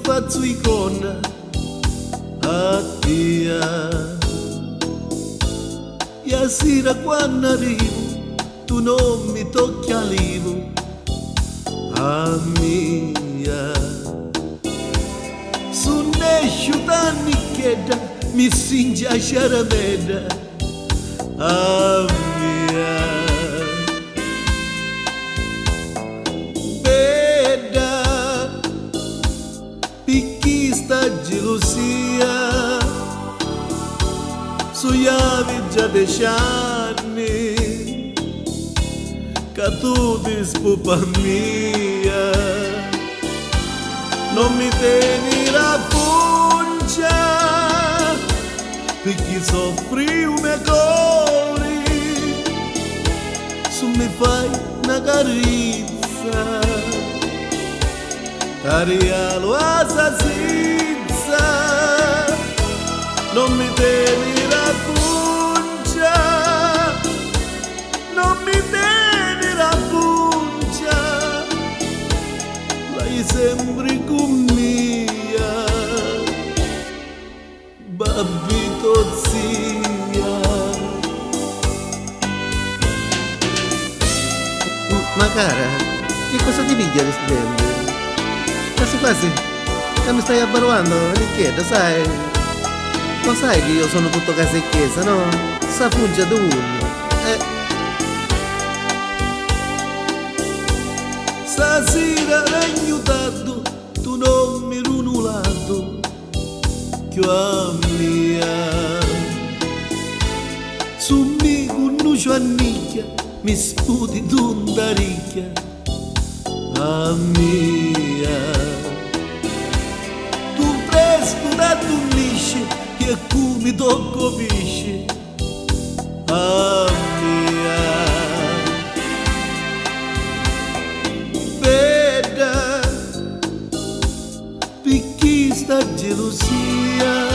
faccio icona a tia. E a sera quando arrivo tu non mi tocchi all'ivo a mia. Su nesciuta nicchetta mi singe a sciarameda a mia. Beda picchi sta gelosia su javi già 10 anni che tu ti spupa mia. Non mi tieni la puncia perché soffri un mio cuore. Su mi fai una carezza t'arialo a sazizza. Non mi tieni la puncia, non mi tieni la puncia, lei sembri con mia, babbito zia. Ma cara, che cosa ti piglia di studente? Quasi quasi che mi stai abbaruando, Ricchietta, sai? Lo sai che io sono tutto casa e chiesa, no? Sa fungia di uno. Stasera aiutato, tu non mi runulato, più a mia. Su mi conosco annicchia, mi sputi d'unda ricchia, a mia. Tu fresco da tu lisce, che mi tocco pisce a mia. Veda picchi sta gelosia,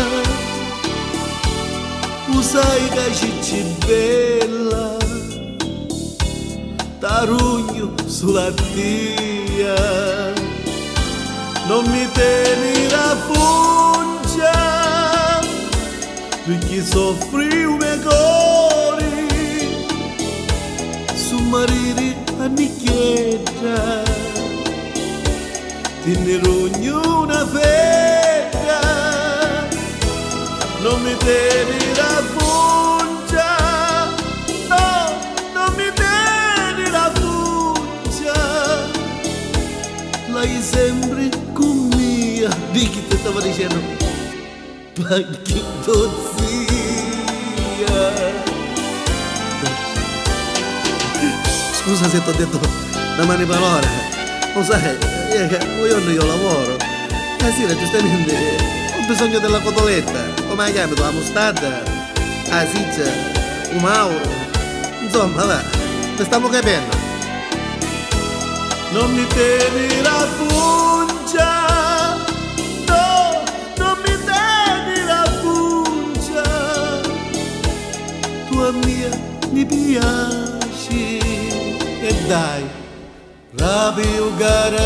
usai che c'è bella tarugno sulla tia. Non mi tieni la puncia perché soffri un mio cuore. Su marire a nicchietta ti ne rogno una fetta. Non mi tieni la puncia, no, non mi tieni la puncia, lei sembri con mia. Di chi ti stava dicendo? Paghito zia. Scusa se ti ho detto una mani parole. Lo sai, io lavoro. Sera giustamente ho bisogno della cotoletta. Come la chiami tu? La mostarda? La siccia? Un mauro? Insomma, va, ne stiamo capendo. Non mi tieni la puncia, no, non mi tieni la puncia, tua mia mi piaci. E dai, rabbio garaci.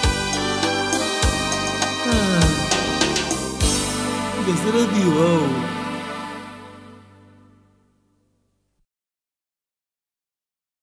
Che sarà Dio, oh.